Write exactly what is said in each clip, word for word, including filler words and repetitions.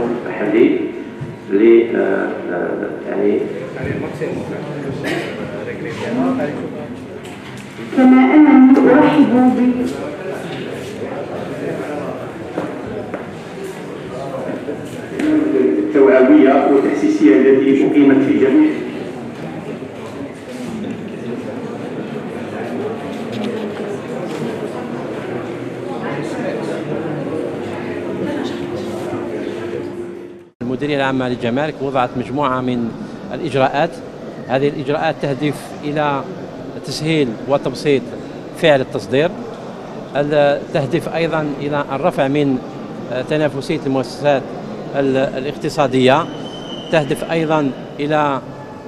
يكون محلي ل يعني كما أنني أرحب ب التوعوية والتحسيسية التي أقيمت في جميع المديرية العامة للجمارك وضعت مجموعة من الإجراءات. هذه الإجراءات تهدف إلى تسهيل وتبسيط فعل التصدير، تهدف أيضا إلى الرفع من تنافسية المؤسسات الاقتصادية، تهدف أيضا إلى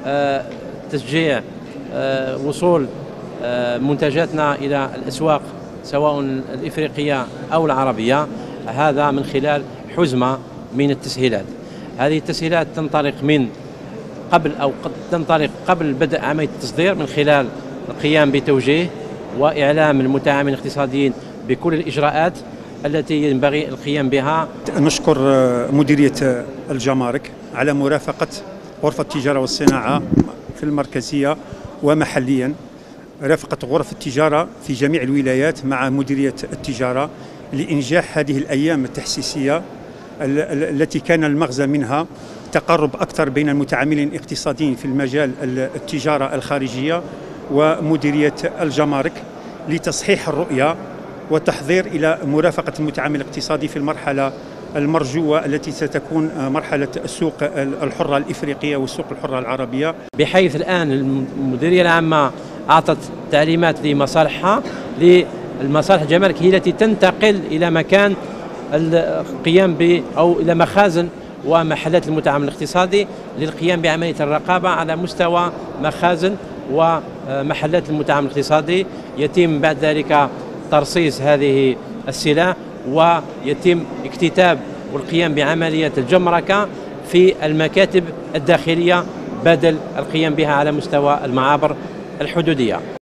تشجيع وصول منتجاتنا إلى الأسواق سواء الإفريقية أو العربية، هذا من خلال حزمة من التسهيلات. هذه التسهيلات تنطلق من قبل أو قد تنطلق قبل بدء عملية التصدير من خلال القيام بتوجيه وإعلام المتعاملين الاقتصاديين بكل الإجراءات التي ينبغي القيام بها. نشكر مديرية الجمارك على مرافقة غرفة التجارة والصناعة في المركزية ومحليا، رافقة غرف التجارة في جميع الولايات مع مديرية التجارة لإنجاح هذه الأيام التحسيسية التي كان المغزى منها تقرب أكثر بين المتعاملين الاقتصاديين في المجال التجارة الخارجية ومديرية الجمارك لتصحيح الرؤية وتحضير إلى مرافقة المتعامل الاقتصادي في المرحلة المرجوة التي ستكون مرحلة السوق الحرة الإفريقية والسوق الحرة العربية. بحيث الآن المديرية العامة أعطت تعليمات لمصالحها، للمصالح الجمارك هي التي تنتقل إلى مكان القيام ب أو إلى مخازن ومحلات المتعامل الاقتصادي للقيام بعملية الرقابة على مستوى مخازن ومحلات المتعامل الاقتصادي. يتم بعد ذلك ترصيص هذه السلع ويتم اكتتاب والقيام بعملية الجمركة في المكاتب الداخلية بدل القيام بها على مستوى المعابر الحدودية.